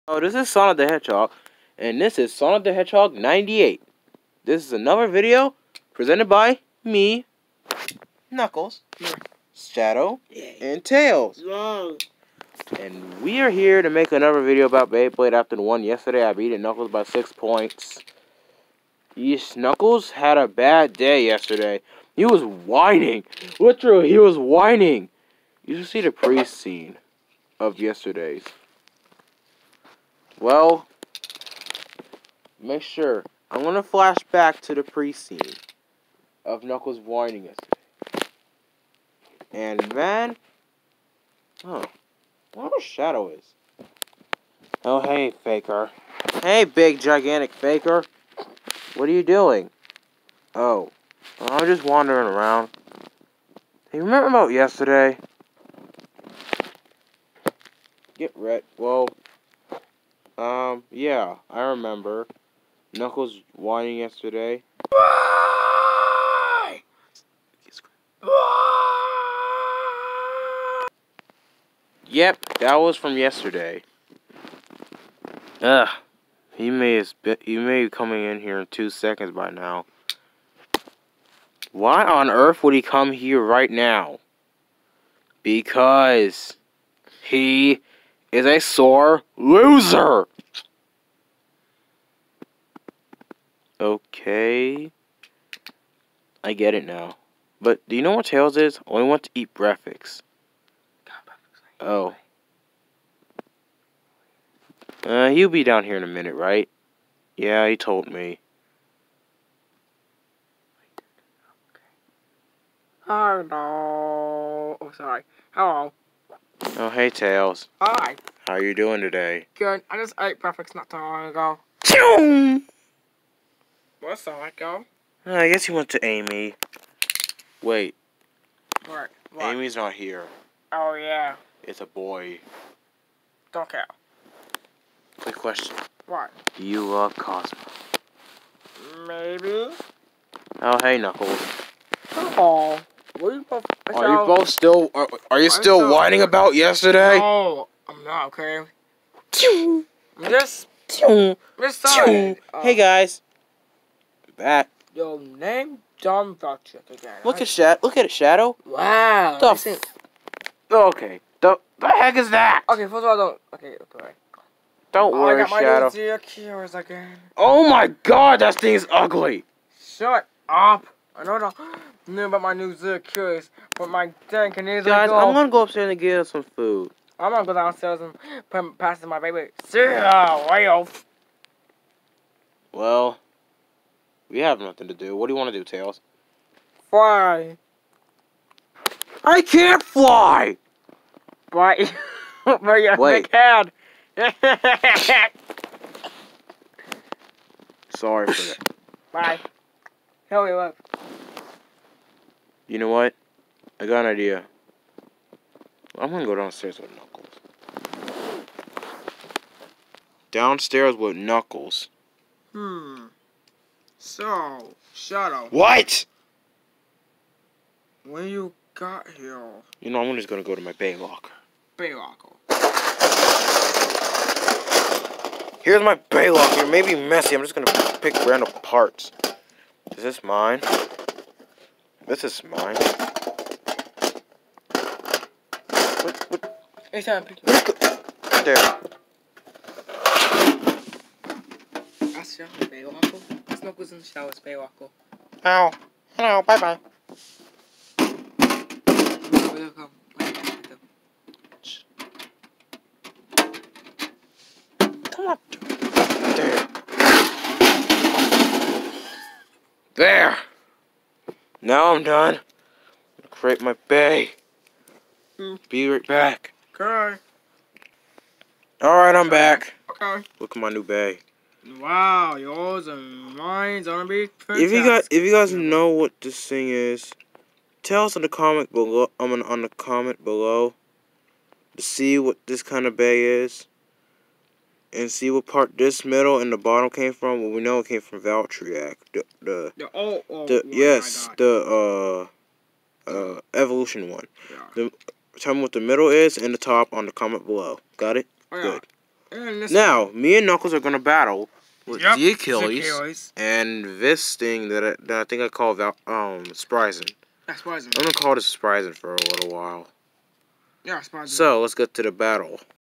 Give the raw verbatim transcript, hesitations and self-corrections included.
Oh, this is Sonic the Hedgehog, and this is Sonic the Hedgehog ninety-eight. This is another video presented by me, Knuckles, Shadow, and Tails. And we are here to make another video about Beyblade after the one yesterday. I beat Knuckles by six points. Yes, Knuckles had a bad day yesterday. He was whining. Literally, he was whining. You should see the pre-scene of yesterday's. Well, make sure. I'm going to flash back to the pre-scene of Knuckles whining yesterday. And man, oh, I wonder what Shadow is. Oh, hey, Faker. Hey, big, gigantic Faker. What are you doing? Oh, I'm just wandering around. Hey, remember about yesterday? Get red. Well, um, yeah, I remember. Knuckles whining yesterday. Why? Yep, that was from yesterday. Ugh, he may have been, he may be coming in here in two seconds by now. Why on earth would he come here right now? Because he is a sore loser. Okay, I get it now. But do you know what Tails is? Only want to eat breakfast. Oh. Uh, he'll be down here in a minute, right? Yeah, he told me. Hello. Oh, sorry. Hello. Oh, hey, Tails. Hi. How you doing today? Good. I just ate breakfast not too long ago. Choo! Where's Sonic go? Uh, I guess he went to Amy. Wait, What? What? Amy's not here. Oh, yeah. It's a boy. Don't care. Quick question. What? Do you love Cosmo? Maybe. Oh, hey, Knuckles. Oh. What are you both... Are you both still... Are, are you still still- whining about yesterday? No. I'm not, okay? Choo! I'm just... Choo! I'm just sorry. Uh, Hey, guys. Back. Yo, name Dumb Duck Chick again. Look I- at Shad. Look at it, Shadow. Wow. The this f- is- Okay. The, the heck is that? Okay, first of all, don't... Okay, okay. Don't Oh, I worry, got my Shadow. new Zero Cures again. Oh my God, that thing's ugly. Shut up. I know not knew about my new Zero Cures, but my dang can easily Guys, go. I'm gonna go upstairs and get us some food. I'm gonna go downstairs and put, pass my baby Zero Whale. Well, we have nothing to do. What do you want to do, Tails? Fly. I can't fly! But, but you Wait. can. Sorry for that. Bye. Hell you up. You know what? I got an idea. I'm gonna go downstairs with Knuckles. Downstairs with Knuckles. Hmm. So, Shadow, What? when you got here, You know, I'm just gonna go to my bay locker. Baylocker. Here's my bay locker. It may be messy. I'm just gonna pick random parts. Is this mine? This is mine. What? What? It's time to pick There. That's Shadow Baylocker. That's Knuckles in the shower, it's Baylocker. Ow. Hello. Bye bye. Welcome. Come on. There. There. Now I'm done. Create my bay. Mm. Be right back. Okay. Alright, I'm back. Okay. Look at my new bay. Wow, yours and mine's gonna be fantastic. If you guys if you guys know what this thing is, tell us in the comment below I mean on the comment below to see what this kind of bay is. And see what part this middle and the bottom came from. Well, we know it came from Valtryek. The the, The old, old the one yes, I got. the uh uh evolution one. Yeah. The tell me what the middle is and the top on the comment below. Got it? Oh, yeah. Good. And this Now, me and Knuckles are gonna battle with Yep, the Achilles, Achilles. and this thing that I, that I think I call Val, um Spryzen. That's Spryzen. I'm gonna call this Spryzen for a little while. Yeah, Spryzen. So let's get to the battle.